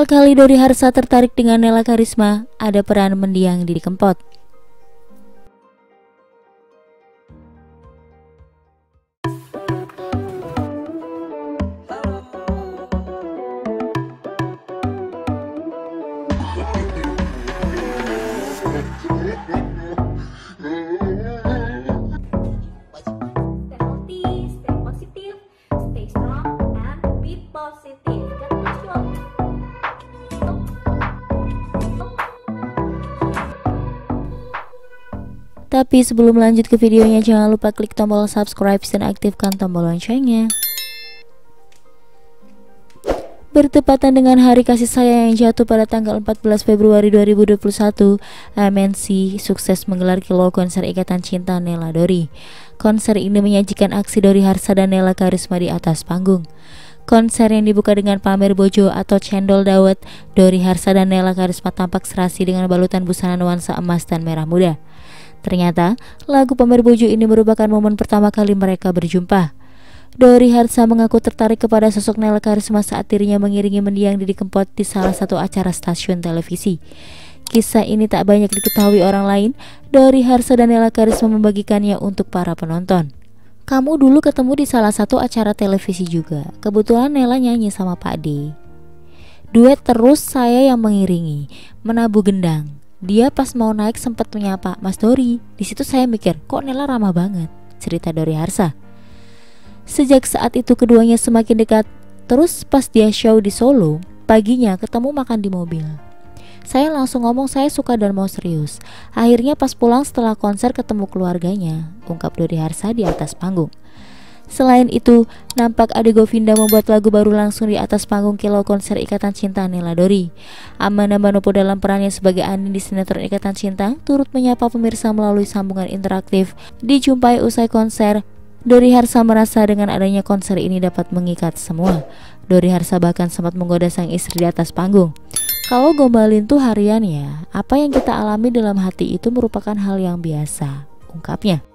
Awal kali Dori Harsa tertarik dengan Nela Karisma, ada peran mendiang Didi Kempot. Tapi sebelum lanjut ke videonya, jangan lupa klik tombol subscribe dan aktifkan tombol loncengnya. Bertepatan dengan hari kasih sayang yang jatuh pada tanggal 14 Februari 2021, MNC sukses menggelar kilo konser Ikatan Cinta Nela Dori. Konser ini menyajikan aksi Dori Harsa dan Nela Karisma di atas panggung. Konser yang dibuka dengan pamer bojo atau cendol dawet, Dori Harsa dan Nela Karisma tampak serasi dengan balutan busana nuansa emas dan merah muda. Ternyata, lagu pamer bojo ini merupakan momen pertama kali mereka berjumpa. Dori Harsa mengaku tertarik kepada sosok Nela Karisma saat dirinya mengiringi mendiang Didi Kempot di salah satu acara stasiun televisi. Kisah ini tak banyak diketahui orang lain. Dori Harsa dan Nela Karisma membagikannya untuk para penonton. Kamu dulu ketemu di salah satu acara televisi juga. Kebetulan Nela nyanyi sama Pak D. Duet terus, saya yang mengiringi, menabuh gendang. Dia pas mau naik sempat menyapa Mas Dori. Di situ saya mikir, kok Nela ramah banget, cerita Dori Harsa. Sejak saat itu keduanya semakin dekat. Terus pas dia show di Solo, paginya ketemu makan di mobil. Saya langsung ngomong saya suka dan mau serius. Akhirnya pas pulang setelah konser ketemu keluarganya, ungkap Dori Harsa di atas panggung. Selain itu, nampak Ade Govinda membuat lagu baru langsung di atas panggung kilo konser Ikatan Cinta Nela Dori. Amanda Manopo dalam perannya sebagai Andin di sinetron Ikatan Cinta turut menyapa pemirsa melalui sambungan interaktif. Dijumpai usai konser, Dori Harsa merasa dengan adanya konser ini dapat mengikat semua. Dori Harsa bahkan sempat menggoda sang istri di atas panggung. Kalau gombalin tuh harian ya, apa yang kita alami dalam hati itu merupakan hal yang biasa, ungkapnya.